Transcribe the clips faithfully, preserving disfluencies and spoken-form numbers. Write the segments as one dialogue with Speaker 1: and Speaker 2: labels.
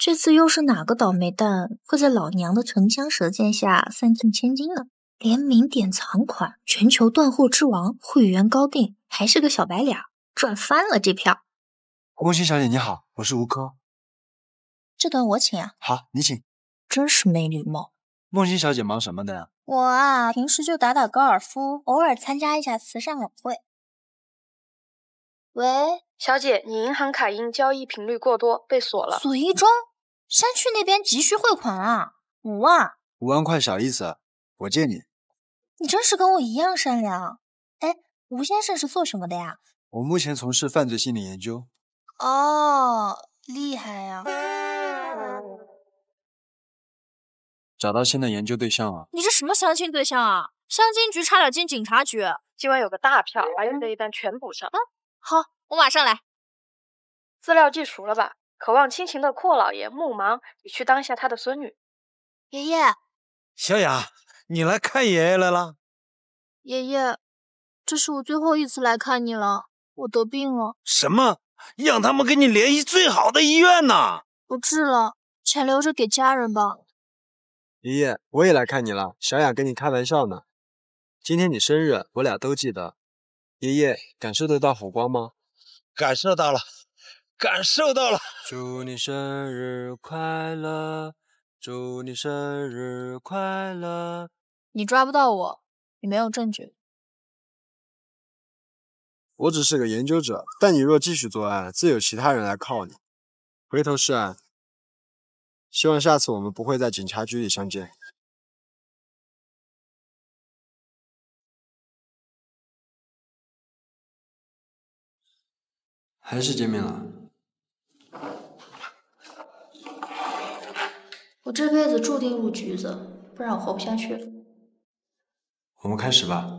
Speaker 1: 这次又是哪个倒霉蛋会在老娘的唇枪舌剑下散尽千金呢？联名典藏款，全球断货之王，会员高定，还是个小白脸，赚翻了这票。
Speaker 2: 梦欣小姐你好，我是吴科。
Speaker 1: 这段我请啊。
Speaker 2: 好，你请。
Speaker 1: 真是没礼貌。
Speaker 2: 梦欣小姐忙什么的呀？
Speaker 1: 我啊，平时就打打高尔夫，偶尔参加一下慈善晚会。喂，
Speaker 3: 小姐，你银行卡因交易频率过多被锁了。
Speaker 1: 锁一周？山区那边急需汇款啊，五万。
Speaker 2: 五万块小意思，我借你。
Speaker 1: 你真是跟我一样善良。哎，吴先生是做什么的呀？
Speaker 2: 我目前从事犯罪心理研究。
Speaker 1: 哦，厉害呀！
Speaker 2: 找到新的研究对象了。
Speaker 4: 你这什么相亲对象啊？乡监局差点进警察局。
Speaker 3: 今晚有个大票，把你这一单全补上。
Speaker 4: 嗯，好，我马上来。
Speaker 3: 资料记熟了吧？渴望亲情的阔老爷木芒，你去当一下他的孙女。
Speaker 1: 爷爷，
Speaker 5: 小雅，你来看爷爷来了。
Speaker 4: 爷爷，这是我最后一次来看你了，我得病了。
Speaker 5: 什么？让他们给你联系最好的医院呢？
Speaker 4: 不治了，钱留着给家人吧。
Speaker 2: 爷爷，我也来看你了，小雅跟你开玩笑呢。今天你生日，我俩都记得。爷爷，感受得到火光吗？
Speaker 5: 感受到了，感受到了。
Speaker 2: 祝你生日快乐，祝你生日快乐。
Speaker 4: 你抓不到我，你没有证据。
Speaker 2: 我只是个研究者，但你若继续作案，自有其他人来铐你。回头是岸。希望下次我们不会在警察局里相见。还是见面了。
Speaker 1: 我这辈子注定入局子，不然我活不下去了。
Speaker 2: 我们开始吧。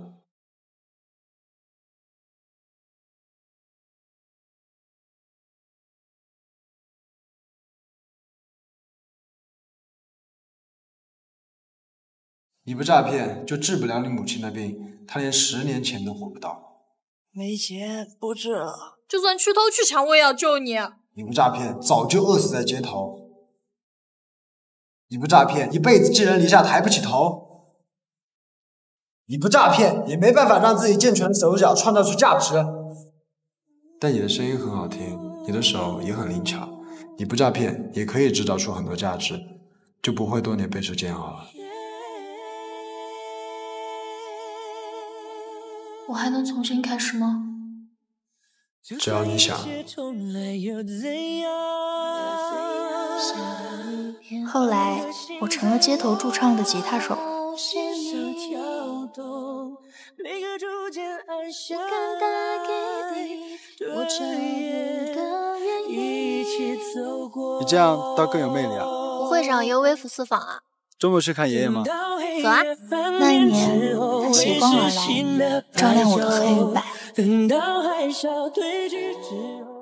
Speaker 2: 你不诈骗，就治不了你母亲的病，她连十年钱都活不到。
Speaker 5: 没钱不治了，
Speaker 4: 就算去偷去抢，我也要救你。
Speaker 2: 你不诈骗，早就饿死在街头。你不诈骗，一辈子寄人篱下，抬不起头。你不诈骗，也没办法让自己健全的手脚创造出价值。但你的声音很好听，你的手也很灵巧。你不诈骗，也可以制造出很多价值，就不会多年备受煎熬了。
Speaker 1: 我还能重新开始吗？
Speaker 2: 只要你想。
Speaker 1: 后来，我成了街头驻唱的吉他手。
Speaker 2: 你这样倒更有魅力啊！
Speaker 4: 我会长有微服私访啊。
Speaker 2: 周末去看爷爷吗？
Speaker 4: 走啊！
Speaker 1: 那一年，他斜光而来，照亮我的黑与白。